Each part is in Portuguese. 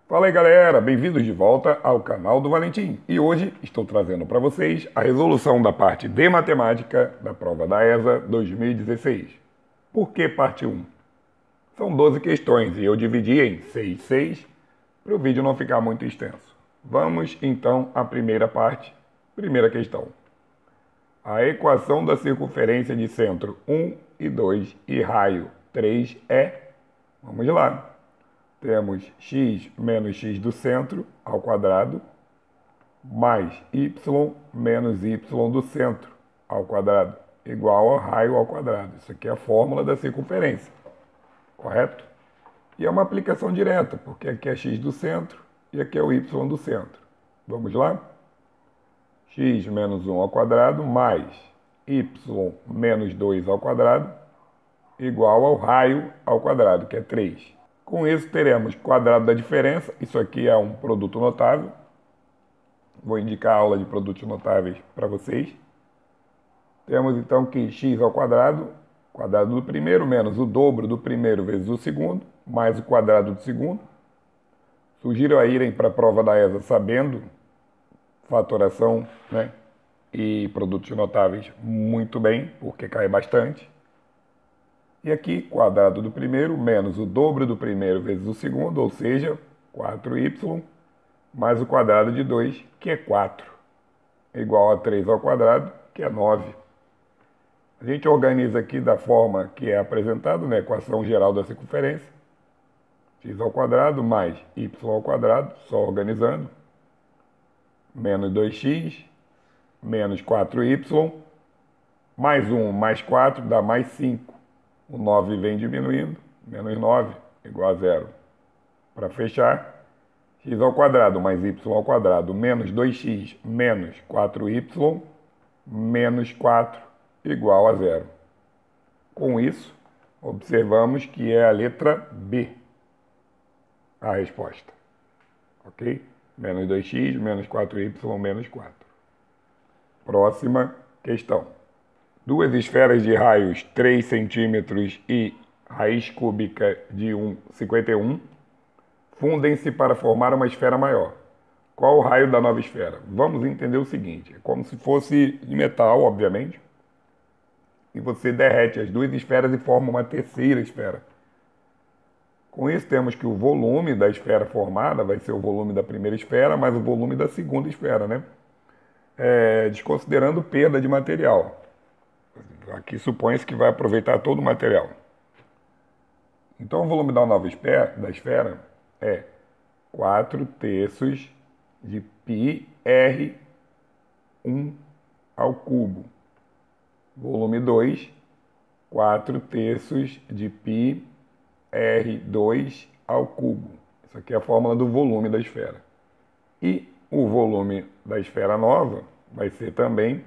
Fala aí galera, bem-vindos de volta ao canal do Valentim. E hoje estou trazendo para vocês a resolução da parte de matemática da prova da ESA 2016. Por que parte 1? São 12 questões e eu dividi em 6 6 para o vídeo não ficar muito extenso. Vamos então à primeira parte, primeira questão. A equação da circunferência de centro 1 e 2 e raio 3 é... Vamos lá. Temos x menos x do centro ao quadrado, mais y menos y do centro ao quadrado, igual ao raio ao quadrado. Isso aqui é a fórmula da circunferência, correto? E é uma aplicação direta, porque aqui é x do centro e aqui é o y do centro. Vamos lá? X menos 1 ao quadrado, mais y menos 2 ao quadrado, igual ao raio ao quadrado, que é 3. Com isso, teremos quadrado da diferença. Isso aqui é um produto notável. Vou indicar a aula de produtos notáveis para vocês. Temos então que x ao quadrado do primeiro, menos o dobro do primeiro vezes o segundo, mais o quadrado do segundo. Sugiro a irem para a prova da ESA sabendo fatoração, né, e produtos notáveis muito bem, porque cai bastante. E aqui, quadrado do primeiro menos o dobro do primeiro vezes o segundo, ou seja, 4y, mais o quadrado de 2, que é 4, igual a 3 ao quadrado, que é 9. A gente organiza aqui da forma que é apresentado na equação geral da circunferência. X ao quadrado mais y ao quadrado, só organizando, menos 2x, menos 4y, mais 1 mais 4 dá mais 5. O 9 vem diminuindo, menos 9 igual a 0. Para fechar, x ao quadrado mais y ao quadrado menos 2x menos 4y menos 4 igual a 0. Com isso, observamos que é a letra B a resposta. Ok? Menos 2x menos 4y menos 4. Próxima questão. Duas esferas de raios 3 centímetros e raiz cúbica de 51 fundem-se para formar uma esfera maior. Qual o raio da nova esfera? Vamos entender o seguinte, é como se fosse de metal, obviamente, e você derrete as duas esferas e forma uma terceira esfera. Com isso temos que o volume da esfera formada vai ser o volume da primeira esfera mais o volume da segunda esfera, né? Desconsiderando perda de material. Aqui supõe-se que vai aproveitar todo o material. Então o volume da nova esfera é 4/3 de πr1 ao cubo. Volume 2, 4/3 de πr2 ao cubo. Isso aqui é a fórmula do volume da esfera. E o volume da esfera nova vai ser também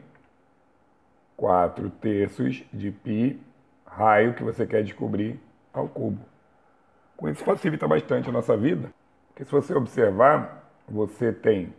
4/3 de π, raio que você quer descobrir, ao cubo. Com isso facilita bastante a nossa vida, porque se você observar, você tem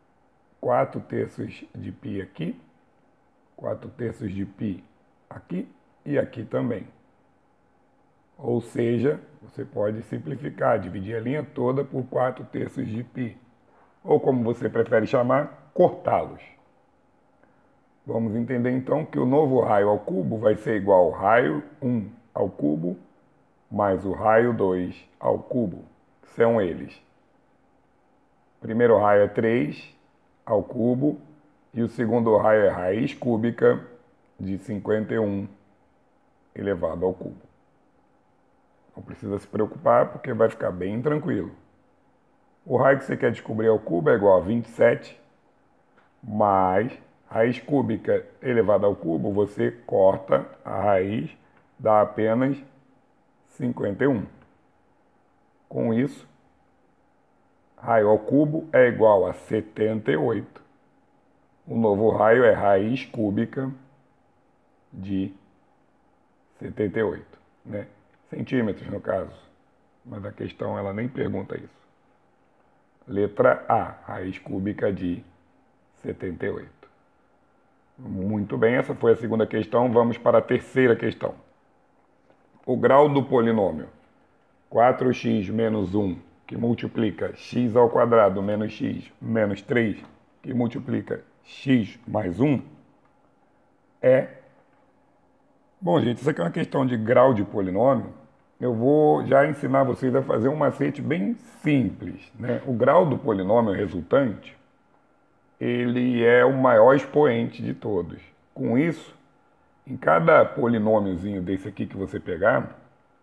4/3 de π aqui, 4/3 de π aqui e aqui também. Ou seja, você pode simplificar, dividir a linha toda por 4/3 de π. Ou como você prefere chamar, cortá-los. Vamos entender então que o novo raio ao cubo vai ser igual ao raio 1 ao cubo mais o raio 2 ao cubo. São eles. O primeiro raio é 3 ao cubo e o segundo raio é raiz cúbica de 51 elevado ao cubo. Não precisa se preocupar porque vai ficar bem tranquilo. O raio que você quer descobrir ao cubo é igual a 27 mais raiz cúbica elevada ao cubo, você corta a raiz, dá apenas 51. Com isso, raio ao cubo é igual a 78. O novo raio é raiz cúbica de 78, né? Centímetros no caso, mas a questão ela nem pergunta isso. Letra A, raiz cúbica de 78. Muito bem, essa foi a segunda questão. Vamos para a terceira questão. O grau do polinômio 4x menos 1, que multiplica x ao quadrado menos x menos 3, que multiplica x mais 1, é... Bom, gente, isso aqui é uma questão de grau de polinômio. Eu vou já ensinar vocês a fazer um macete bem simples, né? O grau do polinômio resultante, ele é o maior expoente de todos. Com isso, em cada polinômiozinho desse aqui que você pegar,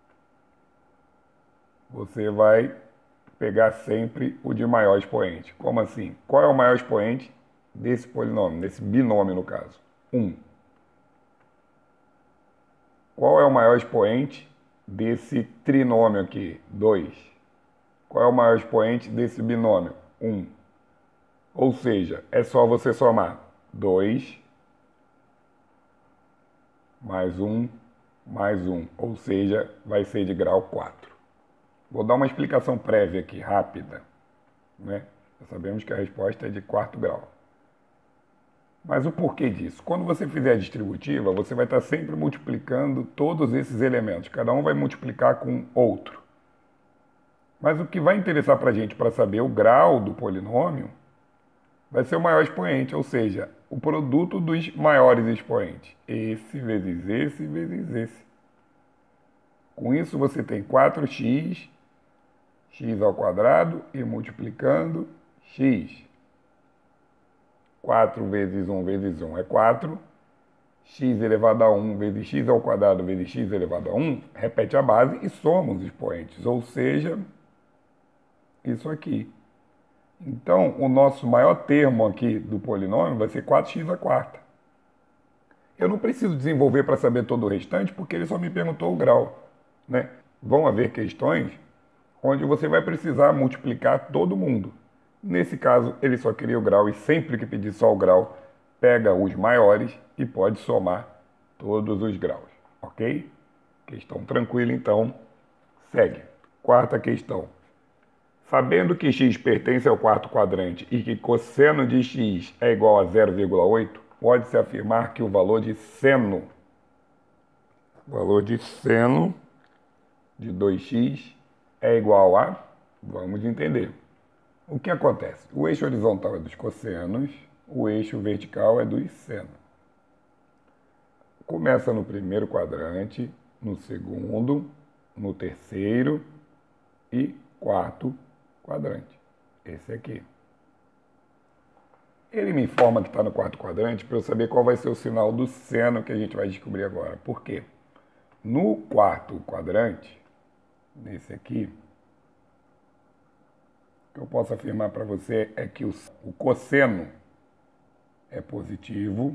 você vai pegar sempre o de maior expoente. Como assim? Qual é o maior expoente desse polinômio, desse binômio no caso? 1. Qual é o maior expoente desse trinômio aqui? 2. Qual é o maior expoente desse binômio? 1. Ou seja, é só você somar 2 mais 1 mais 1. Ou seja, vai ser de grau 4. Vou dar uma explicação prévia aqui, rápida, né? Já sabemos que a resposta é de 4º grau. Mas o porquê disso? Quando você fizer a distributiva, você vai estar sempre multiplicando todos esses elementos. Cada um vai multiplicar com outro. Mas o que vai interessar para a gente para saber o grau do polinômio vai ser o maior expoente, ou seja, o produto dos maiores expoentes. Esse vezes esse vezes esse. Com isso você tem 4x, x ao quadrado e multiplicando x. 4 vezes 1 vezes 1 é 4. X elevado a 1 vezes x ao quadrado vezes x elevado a 1, repete a base e soma os expoentes, ou seja, isso aqui. Então, o nosso maior termo aqui do polinômio vai ser 4x à quarta. Eu não preciso desenvolver para saber todo o restante, porque ele só me perguntou o grau, né? Vão haver questões onde você vai precisar multiplicar todo mundo. Nesse caso, ele só queria o grau e sempre que pedir só o grau, pega os maiores e pode somar todos os graus, ok? Questão tranquila, então, segue. Quarta questão. Sabendo que x pertence ao quarto quadrante e que cosseno de x é igual a 0,8, pode-se afirmar que o valor de seno de 2x é igual a... Vamos entender. O que acontece? O eixo horizontal é dos cossenos, o eixo vertical é dos senos. Começa no primeiro quadrante, no segundo, no terceiro e quarto quadrante. Esse aqui. Ele me informa que está no quarto quadrante para eu saber qual vai ser o sinal do seno que a gente vai descobrir agora. Por quê? No quarto quadrante, nesse aqui, o que eu posso afirmar para você é que o cosseno é positivo,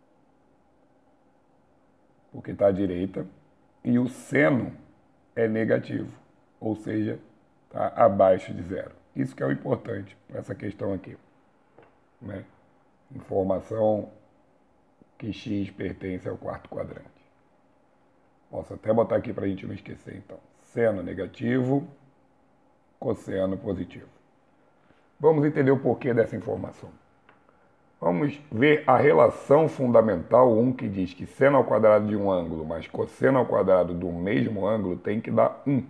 porque está à direita, e o seno é negativo, ou seja, está abaixo de zero. Isso que é o importante para essa questão aqui, né? Informação que x pertence ao quarto quadrante. Posso até botar aqui para a gente não esquecer, então. Seno negativo, cosseno positivo. Vamos entender o porquê dessa informação. Vamos ver a relação fundamental 1 que diz que seno ao quadrado de um ângulo mais cosseno ao quadrado do mesmo ângulo tem que dar 1.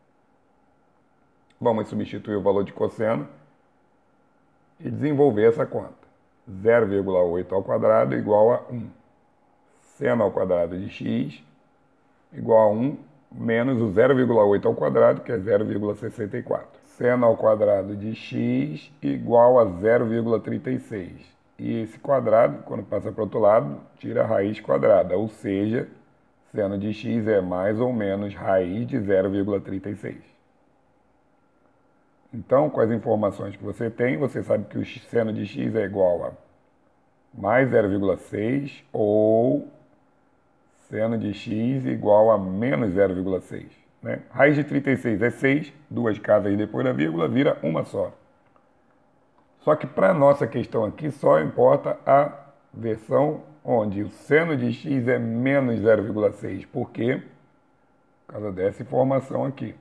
Vamos substituir o valor de cosseno e desenvolver essa conta. 0,8 ao quadrado igual a 1. Seno ao quadrado de x igual a 1 menos o 0,8 ao quadrado, que é 0,64. Seno ao quadrado de x igual a 0,36. E esse quadrado, quando passa para o outro lado, tira a raiz quadrada, ou seja, seno de x é mais ou menos raiz de 0,36. Então, com as informações que você tem, você sabe que o seno de x é igual a mais 0,6 ou seno de x igual a menos 0,6. Né? Raiz de 36 é 6, duas casas depois da vírgula, vira uma só. Só que para a nossa questão aqui só importa a versão onde o seno de x é menos 0,6. Por quê? Por causa dessa informação aqui.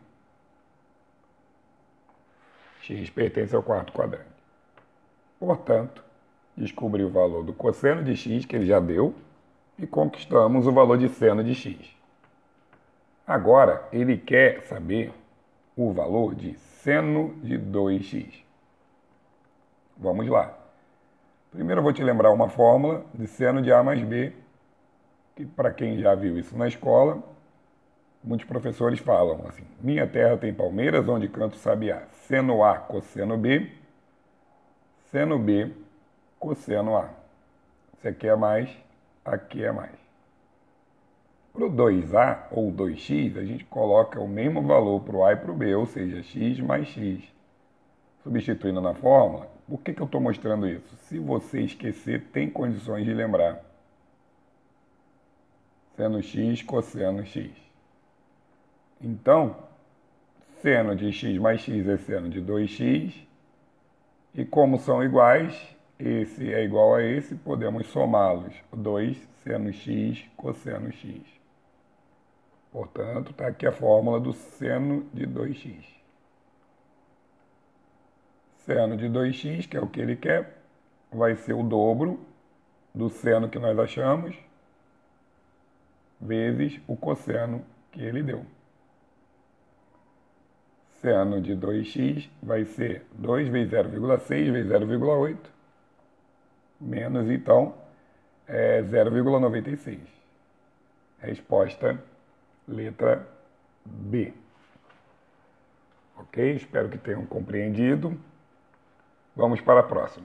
X pertence ao quarto quadrante. Portanto, descobri o valor do cosseno de x, que ele já deu, e conquistamos o valor de seno de x. Agora, ele quer saber o valor de seno de 2x. Vamos lá. Primeiro eu vou te lembrar uma fórmula de seno de A mais B, que para quem já viu isso na escola, muitos professores falam assim: minha terra tem palmeiras, onde canto sabiá. Seno A, cosseno B, seno B, cosseno A. Isso aqui é mais, aqui é mais. Para o 2A ou 2x, a gente coloca o mesmo valor para o A e para o B, ou seja, x mais x. Substituindo na fórmula, por que eu estou mostrando isso? Se você esquecer, tem condições de lembrar. Seno x, cosseno x. Então, seno de x mais x é seno de 2x. E como são iguais, esse é igual a esse, podemos somá-los. 2 seno x, cosseno x. Portanto, está aqui a fórmula do seno de 2x. Seno de 2x, que é o que ele quer, vai ser o dobro do seno que nós achamos, vezes o cosseno que ele deu. Seno de 2x vai ser 2 vezes 0,6 vezes 0,8, menos, então, 0,96. Resposta, letra B. Ok? Espero que tenham compreendido. Vamos para a próxima.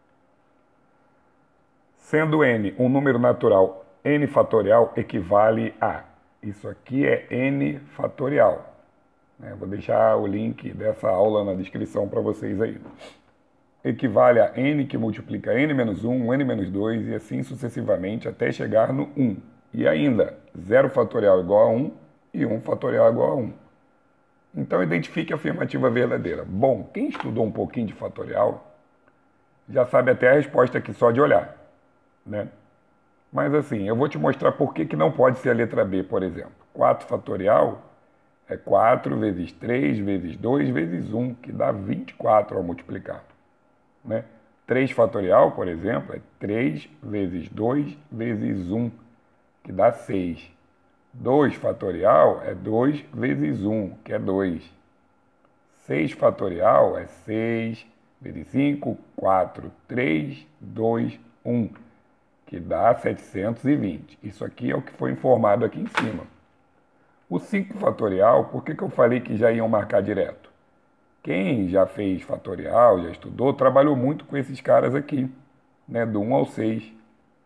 Sendo n um número natural, n fatorial equivale a... Isso aqui é n fatorial. Vou deixar o link dessa aula na descrição para vocês aí. Equivale a n que multiplica n menos 1, n menos 2 e assim sucessivamente até chegar no 1. E ainda, 0 fatorial igual a 1 e 1 fatorial igual a 1. Então, identifique a afirmativa verdadeira. Bom, quem estudou um pouquinho de fatorial já sabe até a resposta aqui só de olhar, né? Mas assim, eu vou te mostrar por que não pode ser a letra B, por exemplo. 4 fatorial é 4 vezes 3 vezes 2 vezes 1, que dá 24 ao multiplicar, né? 3 fatorial, por exemplo, é 3 vezes 2 vezes 1, que dá 6. 2 fatorial é 2 vezes 1, que é 2. 6 fatorial é 6 vezes 5, 4, 3, 2, 1, que dá 720. Isso aqui é o que foi informado aqui em cima. O 5 fatorial, por que eu falei que já iam marcar direto? Quem já fez fatorial, já estudou, trabalhou muito com esses caras aqui, né, do 1 ao 6.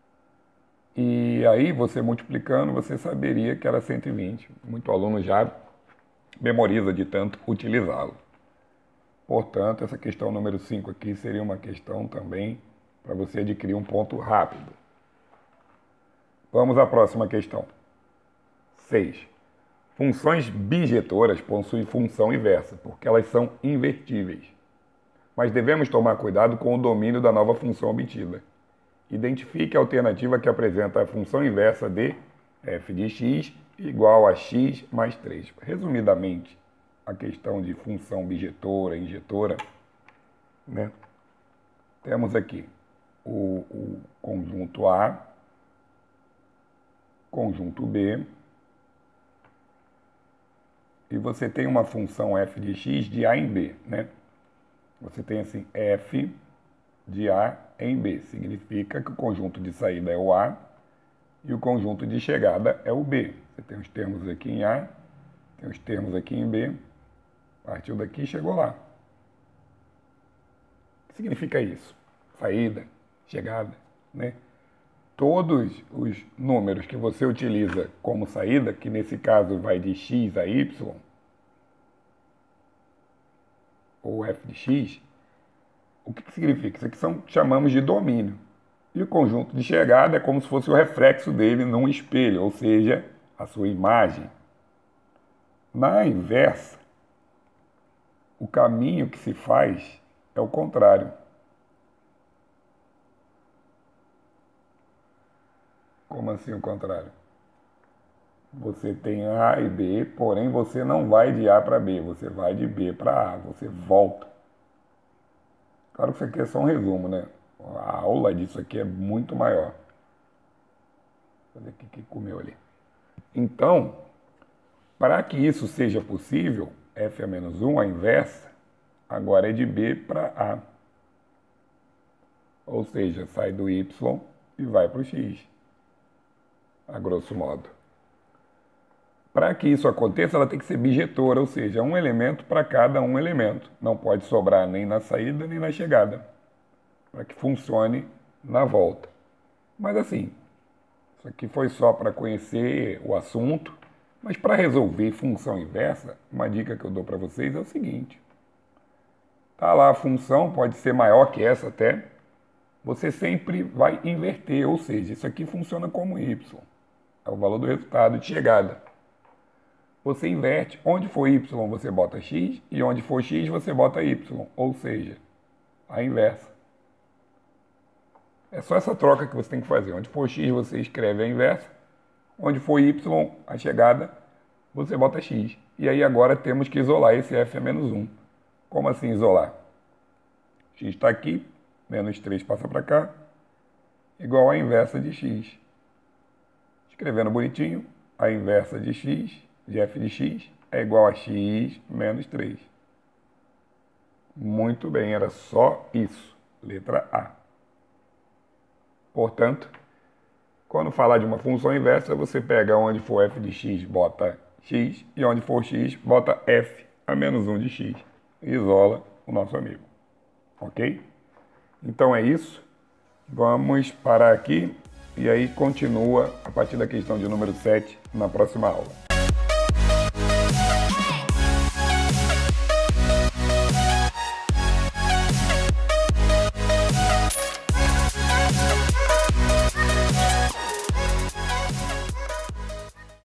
E aí, você multiplicando, você saberia que era 120. Muito aluno já memoriza de tanto utilizá-lo. Portanto, essa questão número 5 aqui seria uma questão também para você adquirir um ponto rápido. Vamos à próxima questão. 6. Funções bijetoras possuem função inversa, porque elas são invertíveis. Mas devemos tomar cuidado com o domínio da nova função obtida. Identifique a alternativa que apresenta a função inversa de f de x igual a x mais 3. Resumidamente, a questão de função bijetora, injetora, né? Temos aqui o conjunto A, conjunto B, e você tem uma função f de x de A em B, né? Você tem assim, f de A em B. Significa que o conjunto de saída é o A e o conjunto de chegada é o B. Você tem os termos aqui em A, tem os termos aqui em B, partiu daqui e chegou lá. O que significa isso? Saída, chegada, né? Todos os números que você utiliza como saída, que nesse caso vai de x a y, ou f de x, o que significa? Isso aqui chamamos de domínio. E o conjunto de chegada é como se fosse o reflexo dele num espelho, ou seja, a sua imagem. Na inversa, o caminho que se faz é o contrário. Como assim o contrário? Você tem A e B, porém você não vai de A para B, você vai de B para A, você volta. Claro que isso aqui é só um resumo, né? A aula disso aqui é muito maior. Vou fazer o que comeu ali. Então, para que isso seja possível, f a menos 1, a inversa, agora é de B para A. Ou seja, sai do y e vai para o x, a grosso modo. Para que isso aconteça, ela tem que ser bijetora, ou seja, um elemento para cada um elemento. Não pode sobrar nem na saída nem na chegada, para que funcione na volta. Mas assim, isso aqui foi só para conhecer o assunto, mas para resolver função inversa, uma dica que eu dou para vocês é o seguinte. Tá lá a função, pode ser maior que essa até, você sempre vai inverter, ou seja, isso aqui funciona como y, é o valor do resultado de chegada. Você inverte, onde for y você bota x, e onde for x você bota y, ou seja, a inversa. É só essa troca que você tem que fazer. Onde for x você escreve a inversa, onde for y, a chegada, você bota x. E aí agora temos que isolar esse f a menos 1. Como assim isolar? X está aqui, menos 3 passa para cá, igual a inversa de x. Escrevendo bonitinho, a inversa de x, de f de x, é igual a x menos 3. Muito bem, era só isso. Letra A. Portanto, quando falar de uma função inversa, você pega onde for f de x, bota x, e onde for x, bota f a menos 1 de x. E isola o nosso amigo. Ok? Então é isso. Vamos parar aqui e aí continua a partir da questão de número 7 na próxima aula.